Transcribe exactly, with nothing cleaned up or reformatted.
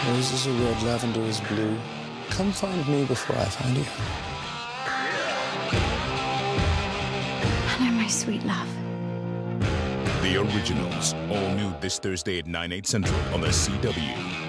Roses are red, lavender is blue. Come find me before I find you. Hello, my sweet love. The Originals, all new this Thursday at nine, eight central on the C W.